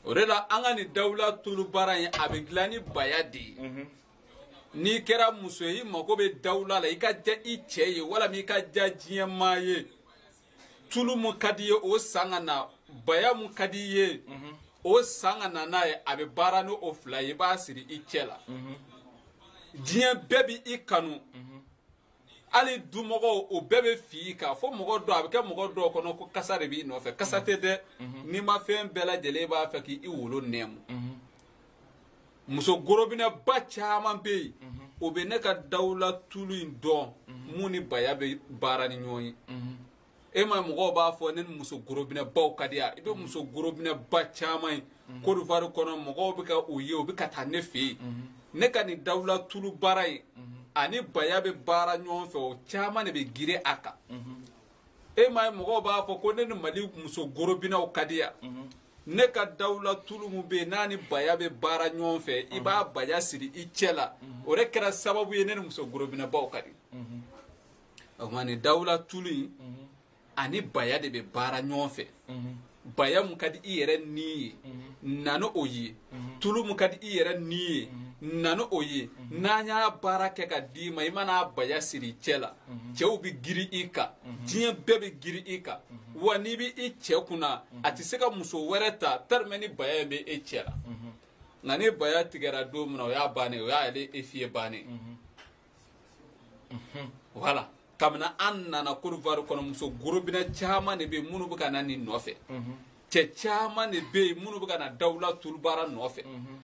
o de la an ka nin dawula tulu baara in a bɛ dilan ni baya de ye n'i kɛra muso ye i mago bɛ dawula la i ka diya i cɛ ye walima i ka diya diɲɛmaa ye tulu mun ka di ye o san ka na baya mun ka di ye o san ka na n'a ye a bɛ baara ni o fila ye i b'a siri i cɛ la diɲɛ bɛɛ bɛ i kanu hali dumɔgɔw o bɛɛ bɛ fi kan fo mɔgɔ dɔ a bɛ kɛ mɔgɔ dɔw kɔnɔ ko kasa de b'i nɔfɛ kasa tɛ dɛ n'i ma fɛn bɛɛ lajɛlen i b'a fɛ k'i wolo nɛɛmu muso gorobinɛba caman bɛ yen o bɛ ne ka dawula tulu in dɔn mun ni baya bɛ baara ni ɲɔgɔn ye e ma mɔgɔw b'a fɔ ne ni muso gorobinɛbaw ka di yan i bɛ muso gorobinɛba caman ye Côte d'Ivoire kɔnɔ mɔgɔw bɛ ka o ye o bɛ ka taa ne fɛ yen ne ka nin dawula tulu baara in ani baya bɛ baara ɲɔgɔn fɛ o caman de bɛ girin a kan e ma mɔgɔw b'a fɔ ko ne ni Mali muso gorobinɛw ka di yan ne ka dawula tulu mun bɛ yen n'a ni baya bɛ baara ɲɔgɔn fɛ i b'a baya siri i cɛ la o de kɛra sababu ye ne ni muso gorobinɛbaw ka di o ma nin dawula tulu in ani baya de bɛ baara ɲɔgɔn fɛ baya mun ka di i yɛrɛ ni ye na ni o ye tulu mun ka di i yɛrɛ ni ye na ni o ye n'an y'a baara kɛ ka d'i ma i mana baya siri i cɛ la cɛw bɛ girin i kan diɲɛ bɛɛ bɛ girin i kan wa n'i bɛ i cɛ kunna a tɛ se ka muso wɛrɛ ta tellement ni baya in bɛ e cɛ la nka ni baya tigɛra don min na o y'a bannen o y'ale fiye bannen voilà kabini an nana Côte d'Ivoire kɔnɔ muso gorobinɛ caman de bɛ yen minnu bɛ ka na nin nɔfɛ cɛ caman de bɛ yen minnu bɛ ka na dawula tulu baara nɔfɛ